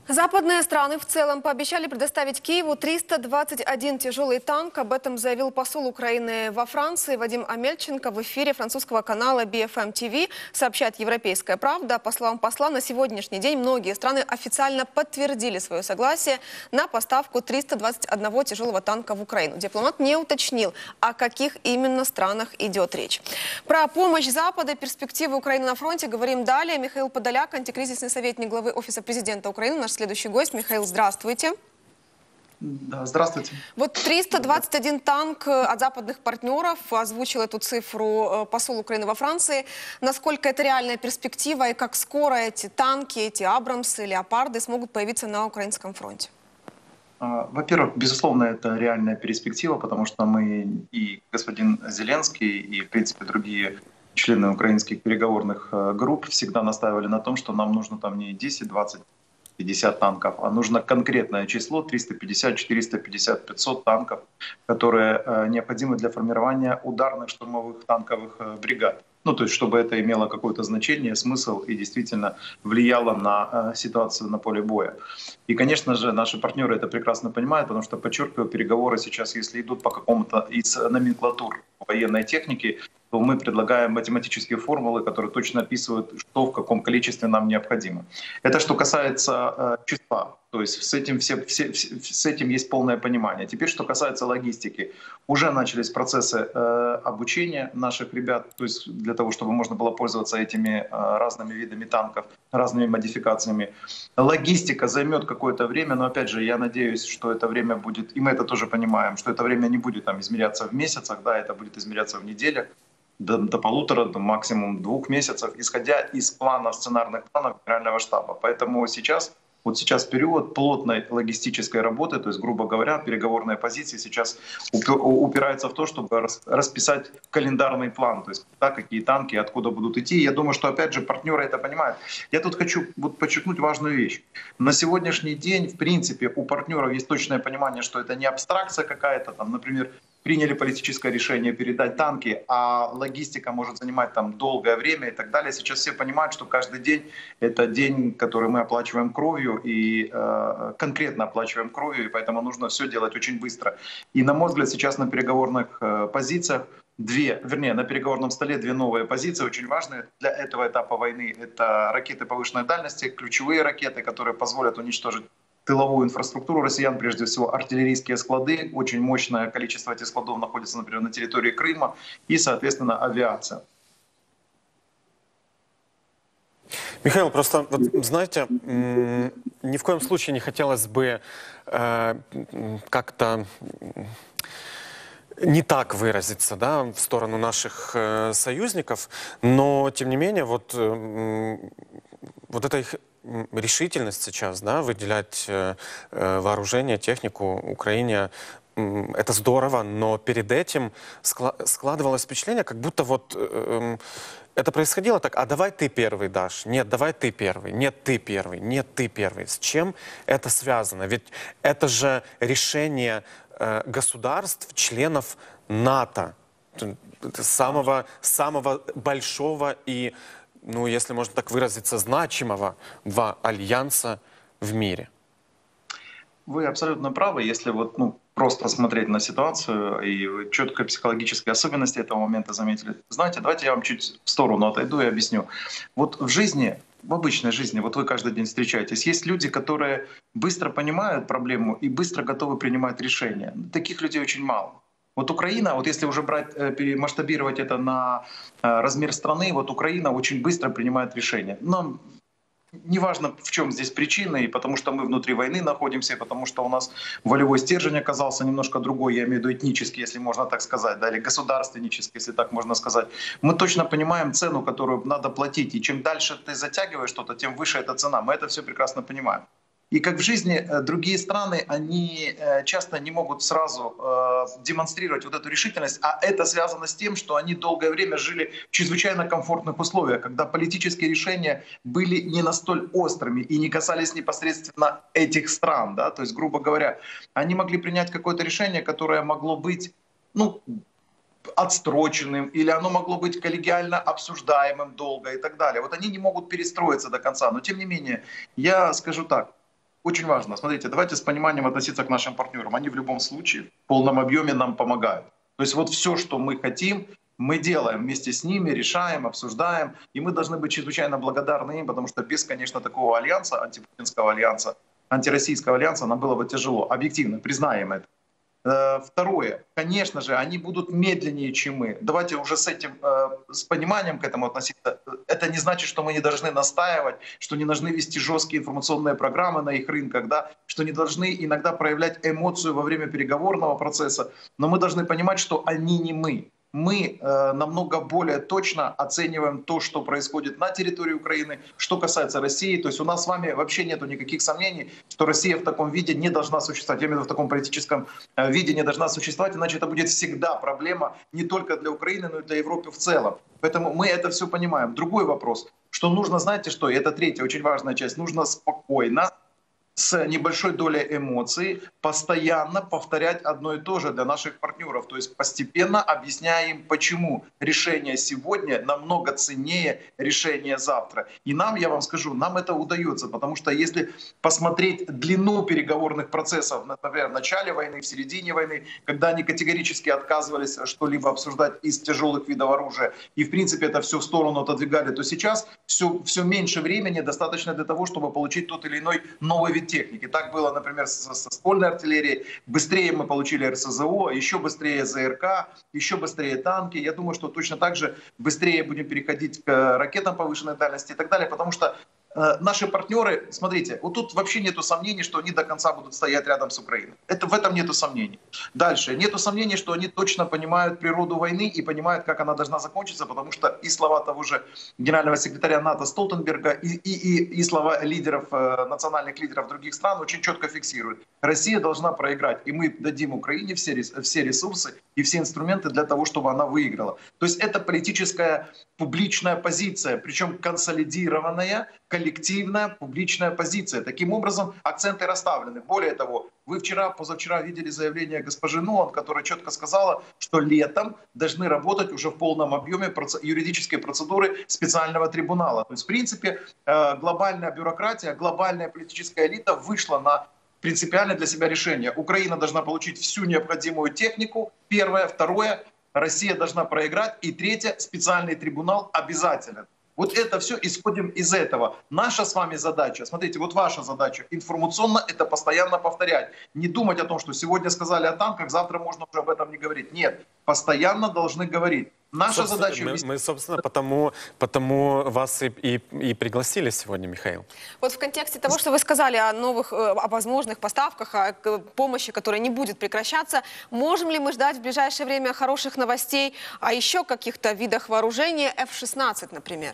Западные страны в целом пообещали предоставить Киеву 321 тяжелый танк. Об этом заявил посол Украины во Франции Вадим Амельченко в эфире французского канала BFM TV. Сообщает «Европейская правда». По словам посла, на сегодняшний день многие страны официально подтвердили свое согласие на поставку 321 тяжелого танка в Украину. Дипломат не уточнил, о каких именно странах идет речь. Про помощь Запада, перспективы Украины на фронте говорим далее. Михаил Подоляк, антикризисный советник главы Офиса президента Украины, наш следующий гость. Михаил, здравствуйте. Да, здравствуйте. Вот 321 танк от западных партнеров, озвучил эту цифру посол Украины во Франции. Насколько это реальная перспектива и как скоро эти танки, эти Абрамсы, Леопарды смогут появиться на украинском фронте? Во-первых, безусловно, это реальная перспектива, потому что мы и господин Зеленский, и, в принципе, другие члены украинских переговорных групп всегда настаивали на том, что нам нужно там не 10, 20, 50 танков, а нужно конкретное число 350, 450, 500 танков, которые необходимы для формирования ударных штурмовых танковых бригад. Ну, то есть, чтобы это имело какое-то значение, смысл и действительно влияло на ситуацию на поле боя. И, конечно же, наши партнеры это прекрасно понимают, потому что, подчеркиваю, переговоры сейчас, если идут по какому-то из номенклатур военной техники, то мы предлагаем математические формулы, которые точно описывают, что в каком количестве нам необходимо. Это что касается числа, то есть с этим есть полное понимание. Теперь, что касается логистики. Уже начались процессы обучения наших ребят, то есть для того, чтобы можно было пользоваться этими разными видами танков, разными модификациями. Логистика займет какое-то время, но опять же, я надеюсь, что это время будет, и мы это тоже понимаем, что это время не будет там измеряться в месяцах, да, это будет измеряться в неделях, до полутора, до максимум 2 месяцев, исходя из плана, сценарных планов Генерального штаба. Поэтому сейчас период плотной логистической работы, то есть, грубо говоря, переговорные позиции сейчас упираются в то, чтобы расписать календарный план, то есть да, какие танки, откуда будут идти. Я думаю, что, опять же, партнеры это понимают. Я тут хочу подчеркнуть важную вещь. На сегодняшний день, в принципе, у партнеров есть точное понимание, что это не абстракция какая-то, там, например, приняли политическое решение передать танки, а логистика может занимать там долгое время и так далее. Сейчас все понимают, что каждый день — это день, который мы оплачиваем кровью, и конкретно оплачиваем кровью, и поэтому нужно все делать очень быстро. И, на мой взгляд, сейчас на переговорных позициях на переговорном столе 2 новые позиции, очень важные для этого этапа войны. Это ракеты повышенной дальности, ключевые ракеты, которые позволят уничтожить тыловую инфраструктуру россиян, прежде всего артиллерийские склады. Очень мощное количество этих складов находится, например, на территории Крыма. И, соответственно, авиация. Михаил, просто, вот, знаете, ни в коем случае не хотелось бы как-то не так выразиться, да, в сторону наших союзников, но, тем не менее, вот эта их решительность сейчас, да, выделять вооружение, технику Украине, это здорово, но перед этим складывалось впечатление, как будто вот это происходило так: а давай ты первый дашь, нет, давай ты первый, нет, ты первый, нет, ты первый. С чем это связано? Ведь это же решение государств, членов НАТО, самого большого и, ну, если можно так выразиться, значимого альянса в мире. Вы абсолютно правы, если просто смотреть на ситуацию, и вы четко психологические особенности этого момента заметили. Знаете, давайте я вам чуть в сторону отойду и объясню. Вот в жизни, в обычной жизни, вот вы каждый день встречаетесь, есть люди, которые быстро понимают проблему и быстро готовы принимать решения. Таких людей очень мало. Вот Украина, вот если уже масштабировать это на размер страны, вот Украина очень быстро принимает решения. Но неважно, в чем здесь причина, и потому что мы внутри войны находимся, и потому что у нас волевой стержень оказался немножко другой, я имею в виду этнический, если можно так сказать, да, или государственнический, если так можно сказать. Мы точно понимаем цену, которую надо платить, и чем дальше ты затягиваешь что-то, тем выше эта цена. Мы это все прекрасно понимаем. И как в жизни, другие страны, они часто не могут сразу демонстрировать вот эту решительность, а это связано с тем, что они долгое время жили в чрезвычайно комфортных условиях, когда политические решения были не настоль острыми и не касались непосредственно этих стран. Да? То есть, грубо говоря, они могли принять какое-то решение, которое могло быть, отстроченным, или оно могло быть коллегиально обсуждаемым долго и так далее. Вот они не могут перестроиться до конца. Но тем не менее, я скажу так. очень важно. Смотрите, давайте с пониманием относиться к нашим партнерам. Они в любом случае в полном объеме нам помогают. То есть вот все, что мы хотим, мы делаем вместе с ними, решаем, обсуждаем. И мы должны быть чрезвычайно благодарны им, потому что без, конечно, такого альянса, антипутинского альянса, антироссийского альянса нам было бы тяжело. Объективно, признаем это. Второе. Конечно же, они будут медленнее, чем мы. Давайте уже с этим, с пониманием к этому относиться. Это не значит, что мы не должны настаивать, что не должны вести жесткие информационные программы на их рынках, да, что не должны иногда проявлять эмоцию во время переговорного процесса. Но мы должны понимать, что они не мы. Мы намного более точно оцениваем то, что происходит на территории Украины, что касается России. То есть у нас с вами вообще нет никаких сомнений, что Россия в таком виде не должна существовать. Я имею в виду в таком политическом виде не должна существовать, иначе это будет всегда проблема не только для Украины, но и для Европы в целом. Поэтому мы это все понимаем. Другой вопрос, что нужно, знаете что, и это третья очень важная часть, нужно спокойно, с небольшой долей эмоций, постоянно повторять одно и то же для наших партнеров. То есть постепенно объясняя им, почему решение сегодня намного ценнее решения завтра. И нам, я вам скажу, нам это удается, потому что если посмотреть длину переговорных процессов, например, в начале войны, в середине войны, когда они категорически отказывались что-либо обсуждать из тяжелых видов оружия, и в принципе это все в сторону отодвигали, то сейчас все меньше времени достаточно для того, чтобы получить тот или иной новый вид техники. Так было, например, со ствольной артиллерией. Быстрее мы получили РСЗО, еще быстрее ЗРК, еще быстрее танки. Я думаю, что точно так же быстрее будем переходить к ракетам повышенной дальности и так далее, потому что наши партнеры, смотрите, вот тут вообще нету сомнений, что они до конца будут стоять рядом с Украиной. В этом нету сомнений. Дальше. Нету сомнений, что они точно понимают природу войны и понимают, как она должна закончиться, потому что и слова того же генерального секретаря НАТО Столтенберга, и слова лидеров, национальных лидеров других стран очень четко фиксируют. Россия должна проиграть, и мы дадим Украине все ресурсы и все инструменты для того, чтобы она выиграла. То есть это политическая публичная позиция, причем консолидированная, коллективная публичная позиция. Таким образом, акценты расставлены. Более того, вы позавчера видели заявление госпожи Нуан, которая четко сказала, что летом должны работать уже в полном объеме юридические процедуры специального трибунала. То есть, в принципе, глобальная бюрократия, глобальная политическая элита вышла на принципиальное для себя решение. Украина должна получить всю необходимую технику, первое. Второе, Россия должна проиграть. И третье, специальный трибунал обязателен. Вот это все, исходим из этого. Наша с вами задача, смотрите, вот ваша задача, информационно это постоянно повторять. Не думать о том, что сегодня сказали о танках, завтра можно уже об этом не говорить. Нет, постоянно должны говорить. Наша задача... Мы, собственно, потому вас и пригласили сегодня, Михаил. Вот в контексте того, что вы сказали о возможных поставках, о помощи, которая не будет прекращаться, можем ли мы ждать в ближайшее время хороших новостей о еще каких-то видах вооружения, F-16, например?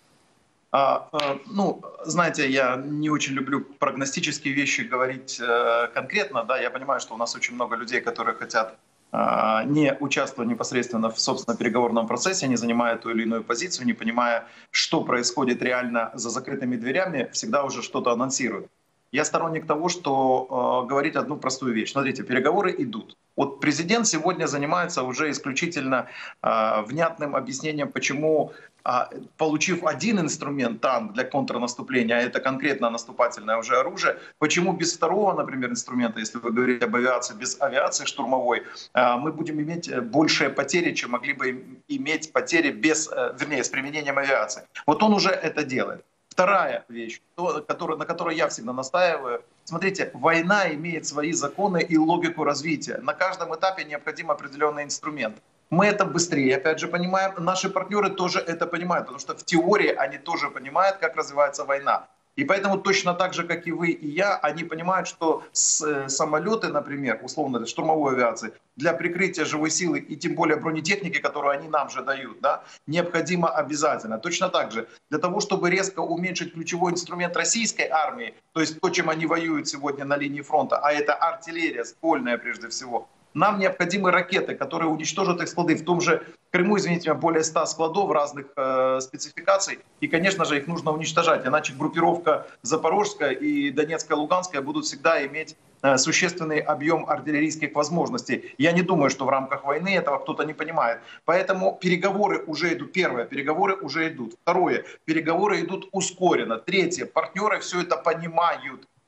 Знаете, я не очень люблю прогностические вещи говорить конкретно. Да, я понимаю, что у нас очень много людей, которые хотят не участвуя непосредственно в собственном переговорном процессе, не занимая ту или иную позицию, не понимая, что происходит реально за закрытыми дверями, всегда уже что-то анонсируют. Я сторонник того, что говорить одну простую вещь. Смотрите, переговоры идут. Вот президент сегодня занимается уже исключительно внятным объяснением, почему, получив один инструмент, танк для контрнаступления, а это конкретно наступательное уже оружие, почему без второго, например, инструмента, если вы говорите об авиации, без авиации штурмовой, мы будем иметь большие потери, чем могли бы иметь потери с применением авиации. Вот он уже это делает. Вторая вещь, на которой я всегда настаиваю. Смотрите, война имеет свои законы и логику развития. На каждом этапе необходим определенный инструмент. Мы это быстрее, опять же, понимаем. Наши партнеры тоже это понимают, потому что в теории они тоже понимают, как развивается война. И поэтому точно так же, как и вы и я, они понимают, что самолеты, например, условно штурмовой авиации, для прикрытия живой силы и тем более бронетехники, которую они нам же дают, да, необходимо обязательно. Точно так же, для того, чтобы резко уменьшить ключевой инструмент российской армии, то есть то, чем они воюют сегодня на линии фронта, а это артиллерия, ствольная прежде всего, нам необходимы ракеты, которые уничтожат их склады. В том же Крыму, извините меня, более 100 складов разных спецификаций. И, конечно же, их нужно уничтожать. Иначе группировка Запорожская и Донецкая, Луганская будут всегда иметь существенный объем артиллерийских возможностей. Я не думаю, что в рамках войны этого кто-то не понимает. Поэтому переговоры уже идут. Первое, переговоры уже идут. Второе, переговоры идут ускоренно. Третье, партнеры все это понимают.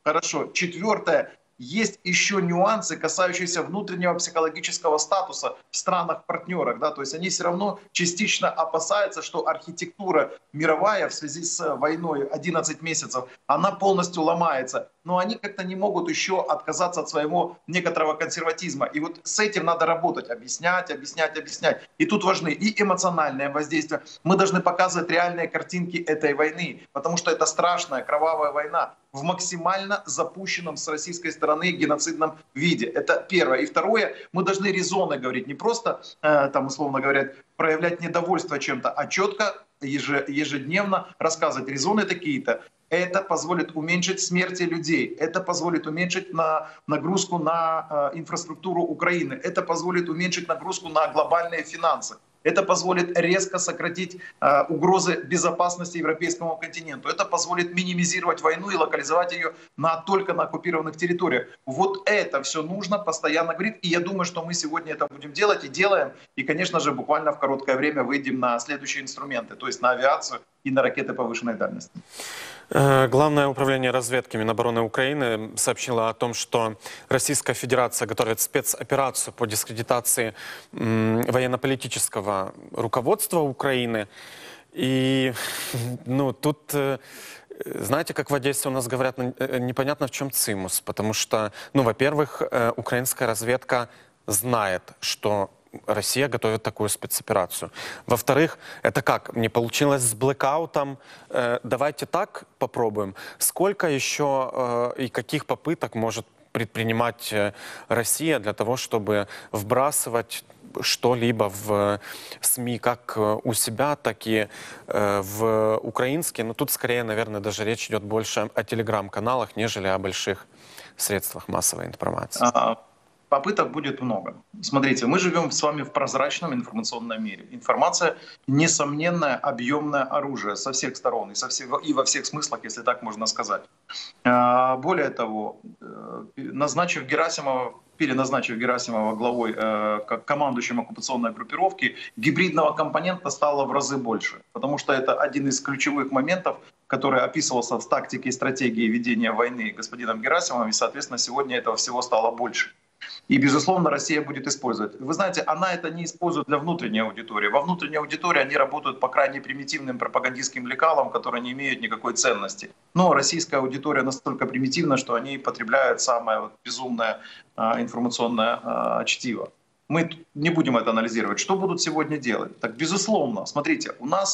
Хорошо. Четвертое. Есть еще нюансы, касающиеся внутреннего психологического статуса в странах-партнерах. Да? То есть они все равно частично опасаются, что архитектура мировая в связи с войной 11 месяцев, она полностью ломается. Но они как-то не могут еще отказаться от своего некоторого консерватизма. И вот с этим надо работать, объяснять. И тут важны и эмоциональное воздействие. Мы должны показывать реальные картинки этой войны, потому что это страшная кровавая война в максимально запущенном с российской стороны геноцидном виде. Это первое. И второе, мы должны резонно говорить, не просто, там, условно говоря, проявлять недовольство чем-то, а четко, ежедневно рассказывать, резоны такие-то. Это позволит уменьшить смерти людей, это позволит уменьшить нагрузку на инфраструктуру Украины, это позволит уменьшить нагрузку на глобальные финансы. Это позволит резко сократить угрозы безопасности европейскому континенту. Это позволит минимизировать войну и локализовать ее только на оккупированных территориях. Вот это все нужно постоянно говорить. И я думаю, что мы сегодня это будем делать и делаем. И, конечно же, буквально в короткое время выйдем на следующие инструменты, то есть на авиацию и на ракеты повышенной дальности. Главное управление разведки Минобороны Украины сообщило о том, что Российская Федерация готовит спецоперацию по дискредитации военно-политического руководства Украины. И тут, знаете, как в Одессе у нас говорят, непонятно в чем цимус. Потому что, во-первых, украинская разведка знает, что Россия готовит такую спецоперацию. Во-вторых, это как? Не получилось с блэкаутом? Давайте так попробуем. Сколько еще и каких попыток может предпринимать Россия для того, чтобы вбрасывать что-либо в СМИ, как у себя, так и в украинские? Но тут скорее, наверное, даже речь идет больше о телеграм-каналах, нежели о больших средствах массовой информации. Попыток будет много. Смотрите, мы живем с вами в прозрачном информационном мире. Информация — несомненное объемное оружие со всех сторон и во всех смыслах, если так можно сказать. Более того, переназначив Герасимова главой, как командующим оккупационной группировки, гибридного компонента стало в разы больше. Потому что это один из ключевых моментов, который описывался в тактике и стратегии ведения войны господином Герасимовым, и, соответственно, сегодня этого всего стало больше. И, безусловно, Россия будет использовать. Вы знаете, она это не использует для внутренней аудитории. Во внутренней аудитории они работают по крайне примитивным пропагандистским лекалам, которые не имеют никакой ценности. Но российская аудитория настолько примитивна, что они потребляют самое безумное информационное чтиво. Мы не будем это анализировать. Что будут сегодня делать? Так, безусловно, смотрите,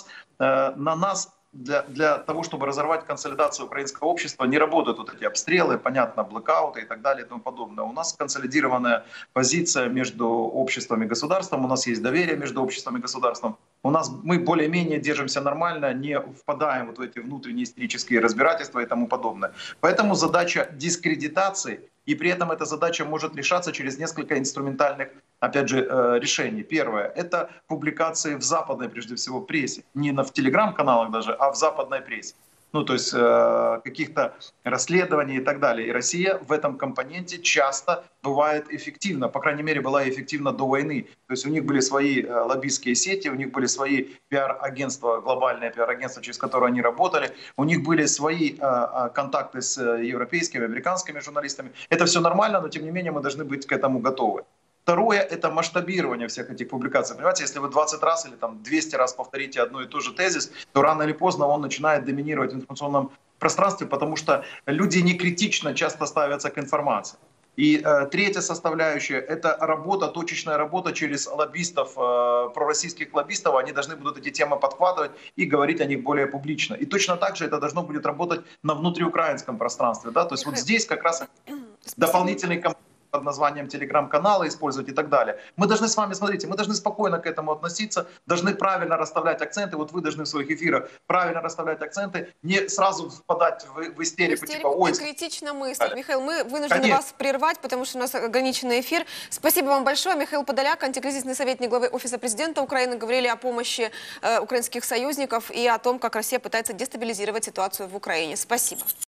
на нас для того, чтобы разорвать консолидацию украинского общества, не работают вот эти обстрелы, понятно, блэкауты и так далее и тому подобное. У нас консолидированная позиция между обществом и государством, у нас есть доверие между обществом и государством. Мы более-менее держимся нормально, не впадаем вот в эти внутренние истерические разбирательства и тому подобное. Поэтому задача дискредитации, и при этом эта задача может решаться через несколько инструментальных, опять же, решений. Первое — это публикации в западной, прежде всего, прессе. Не в телеграм-каналах даже, а в западной прессе. То есть каких-то расследований и так далее. И Россия в этом компоненте часто бывает эффективна. По крайней мере, была эффективна до войны. То есть у них были свои лоббистские сети, у них были свои пиар-агентства, глобальные пиар-агентства, через которые они работали. У них были свои контакты с европейскими, американскими журналистами. Это все нормально, но тем не менее мы должны быть к этому готовы. Второе — это масштабирование всех этих публикаций. Понимаете, если вы 20 раз или 200 раз повторите одно и то же тезис, то рано или поздно он начинает доминировать в информационном пространстве, потому что люди не критично часто ставятся к информации. И третья составляющая — это работа, точечная работа через лоббистов, пророссийских лоббистов. Они должны будут эти темы подхватывать и говорить о них более публично. И точно так же это должно будет работать на внутриукраинском пространстве. Да? То есть вот здесь как раз дополнительный компонент под названием телеграм-канала использовать и так далее. Мы должны с вами, смотрите, мы должны спокойно к этому относиться, должны правильно расставлять акценты. Вот вы должны в своих эфирах правильно расставлять акценты, не сразу впадать в истерику, типа ой. Критично мыслить. Михаил, мы вынуждены вас прервать, потому что у нас ограниченный эфир. Спасибо вам большое. Михаил Подоляк, антикризисный советник главы Офиса президента Украины, говорили о помощи украинских союзников и о том, как Россия пытается дестабилизировать ситуацию в Украине. Спасибо.